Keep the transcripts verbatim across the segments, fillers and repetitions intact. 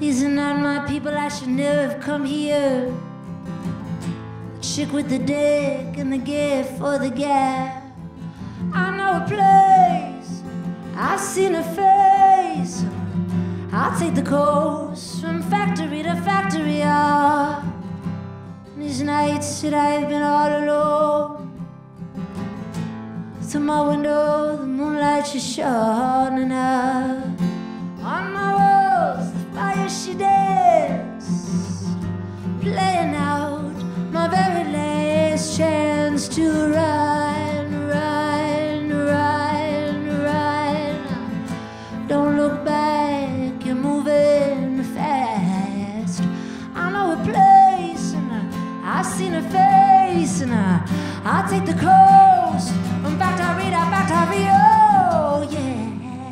These are not my people, I should never have come here. The chick with the dick and the gift for the gap. I know a place, I've seen her face. I'll take the coast from factory to factory, ah. These nights that I've been all alone. Through my window, the moonlight she shone, and I, on my walls, the fire she danced, playing out my very last chance to ride, ride, ride, ride. Don't look back, you're moving fast. I know a place, and I, I've seen her face, and I, I'll take the coast from factory to factory, oh yeah,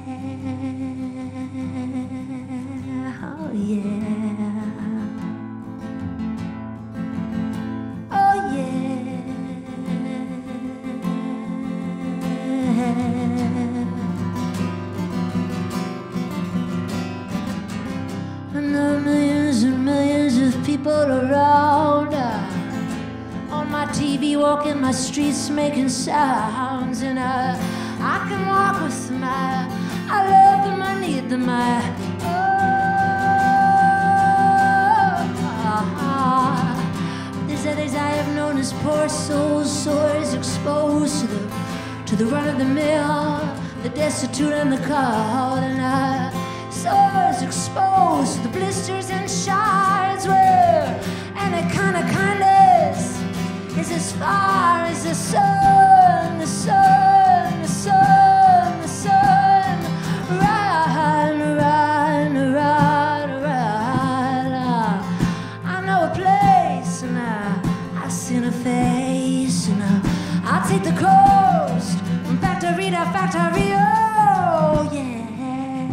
oh yeah, oh yeah. And there are millions and millions of people around, uh, on my T V, walking my streets, making sounds, and uh, I can walk with my, I love them, I need them, I, oh, there's others I have known as poor souls, sores exposed to the, to the run of the mill, the destitute and the cold, and uh, sores exposed to the blisters and shards, where any kind of kindness is as far as the sun, the sun, the sun, the sun. Run, run, run, run. I know a place, and I, I've seen her face, and I, I'll take the coast from factory to factory, oh yeah,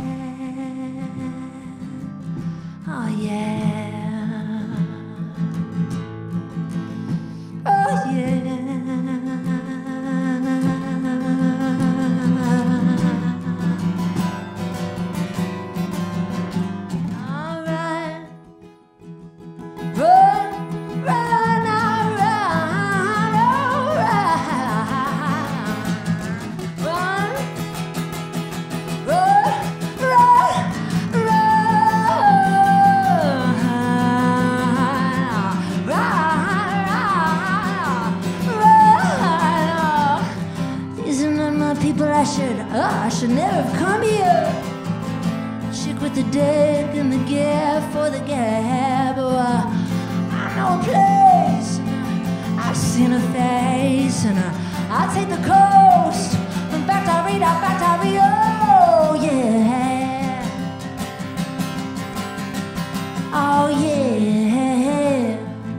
oh yeah. People, I should, oh, I should never have come here. Chick with the dick and the gift for the gab. Oh, uh, I know a place, and I, I've seen her face, and I, I'll take the coast from factory to factory, oh yeah, oh yeah,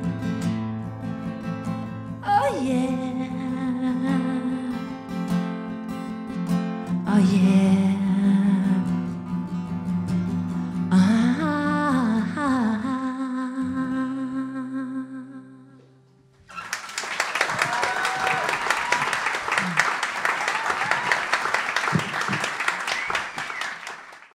oh yeah. Oh yeah.